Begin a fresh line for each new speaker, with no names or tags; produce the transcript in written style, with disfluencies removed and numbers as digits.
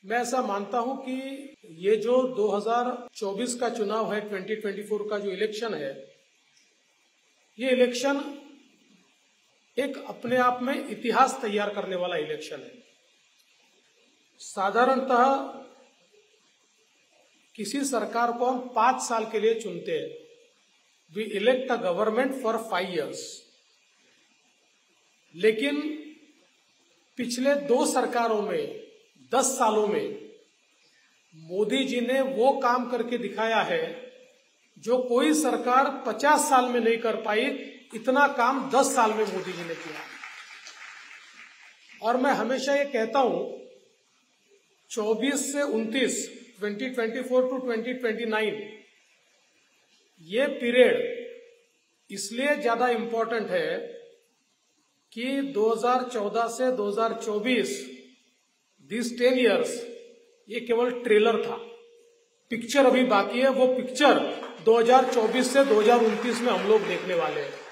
मैं ऐसा मानता हूं कि ये जो 2024 का चुनाव है, 2024 का जो इलेक्शन है, ये इलेक्शन एक अपने आप में इतिहास तैयार करने वाला इलेक्शन है। साधारणतः किसी सरकार को हम 5 साल के लिए चुनते हैं। We elect a government for 5 years। लेकिन पिछले 2 सरकारों में 10 सालों में मोदी जी ने वो काम करके दिखाया है जो कोई सरकार 50 साल में नहीं कर पाई। इतना काम 10 साल में मोदी जी ने किया। और मैं हमेशा ये कहता हूं, 24 से 29, 2024 टू 2029, ये पीरियड इसलिए ज्यादा इंपॉर्टेंट है कि 2014 से 2024, दिस 10 years, ये केवल ट्रेलर था। पिक्चर अभी बाकी है। वो पिक्चर 2024 से 2029 में हम लोग देखने वाले हैं।